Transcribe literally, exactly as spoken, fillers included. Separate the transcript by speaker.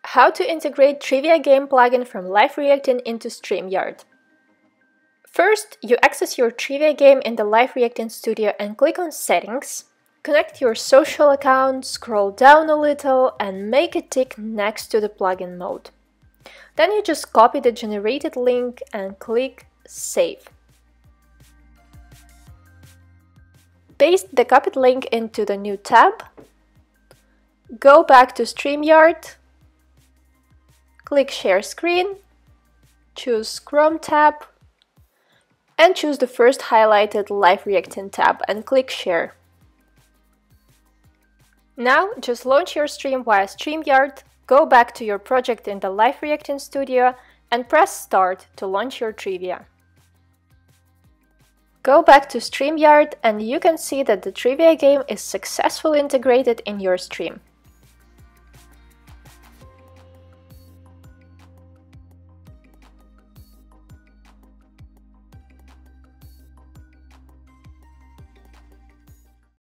Speaker 1: How to integrate Trivia Game plugin from LiveReacting into StreamYard. First, you access your Trivia game in the LiveReacting Studio and click on Settings. Connect your social account, scroll down a little and make a tick next to the plugin mode. Then you just copy the generated link and click Save. Paste the copied link into the new tab. Go back to StreamYard. Click Share Screen. Choose Chrome tab. And choose the first highlighted LiveReacting tab and click Share. Now just launch your stream via StreamYard, go back to your project in the LiveReacting Studio and press Start to launch your trivia. Go back to StreamYard and you can see that the trivia game is successfully integrated in your stream.